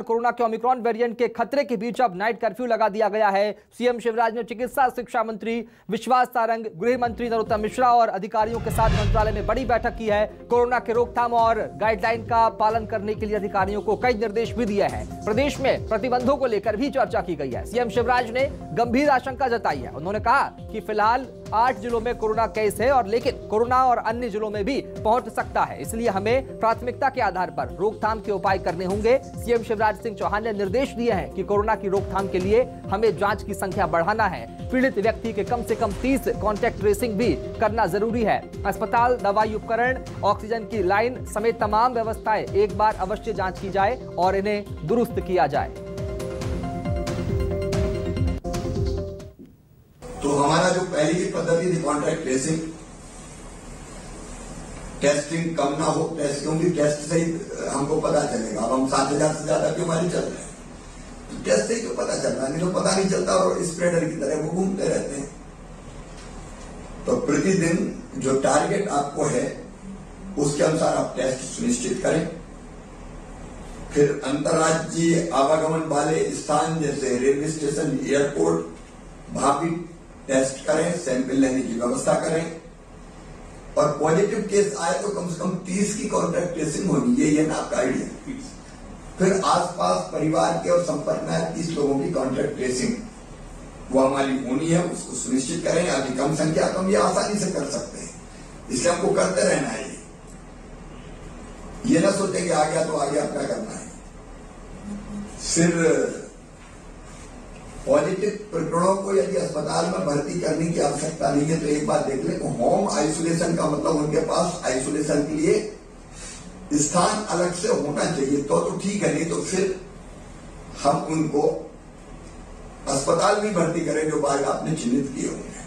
Corona के Omicron variant के खतरे के बीच अब नाइट कर्फ्यू लगा दिया गया है। सीएम शिवराज ने चिकित्सा शिक्षा मंत्री विश्वास सारंग, गृह मंत्री नरोत्तम मिश्रा और अधिकारियों के साथ मंत्रालय में बड़ी बैठक की है। कोरोना के रोकथाम और गाइडलाइन का पालन करने के लिए अधिकारियों को कई निर्देश भी दिए हैं। प्रदेश में प्रतिबंधों को लेकर भी चर्चा की गई है। सीएम शिवराज ने गंभीर आशंका जताई है। उन्होंने कहा कि फिलहाल 8 जिलों में कोरोना केस है और लेकिन कोरोना और अन्य जिलों में भी पहुंच सकता है, इसलिए हमें प्राथमिकता के आधार पर रोकथाम के उपाय करने होंगे। सीएम शिवराज सिंह चौहान ने निर्देश दिए हैं कि कोरोना की रोकथाम के लिए हमें जांच की संख्या बढ़ाना है। पीड़ित व्यक्ति के कम से कम 30 कॉन्टैक्ट ट्रेसिंग भी करना जरूरी है। अस्पताल, दवाई उपकरण, ऑक्सीजन की लाइन समेत तमाम व्यवस्थाएं एक बार अवश्य जांच की जाए और इन्हें दुरुस्त किया जाए। तो हमारा जो पहली की पद्धति थी कॉन्ट्रैक्ट ट्रेसिंग, टेस्टिंग कम ना हो, टेस्ट क्योंकि टेस्ट से ही हमको पता चलेगा। अब हम 7,000 से ज्यादा बीमारी चल रहे हैं, तो टेस्ट से ही तो पता चल रहा है, नहीं तो पता नहीं चलता और स्प्रेडर की तरह वो घूमते रहते हैं। तो प्रतिदिन जो टारगेट आपको है उसके अनुसार आप टेस्ट सुनिश्चित करें। फिर अंतर्राज्यीय आवागमन वाले स्थान जैसे रेलवे स्टेशन, एयरपोर्ट, वहां भी टेस्ट करें, सैंपल लेने की व्यवस्था करें और पॉजिटिव केस आए तो कम से कम 30 की कॉन्टैक्ट ट्रेसिंग होनी, ये ना आपका आइडिया। फिर आसपास परिवार के और संपर्क में 30 लोगों की कॉन्टैक्ट ट्रेसिंग वो हमारी होनी है, उसको सुनिश्चित करें। अभी कम संख्या तो हम ये आसानी से कर सकते हैं, इसलिए हमको करते रहना है। ये ना सोचे कि आ गया तो आगे अब क्या करना है। फिर पॉजिटिव प्रकरणों को यदि अस्पताल में भर्ती करने की आवश्यकता नहीं है तो एक बात देख ले, होम आइसोलेशन का मतलब उनके पास आइसोलेशन के लिए स्थान अलग से होना चाहिए तो ठीक है, नहीं तो फिर हम उनको अस्पताल भी भर्ती करें जो बात आपने चिन्हित किए होंगे।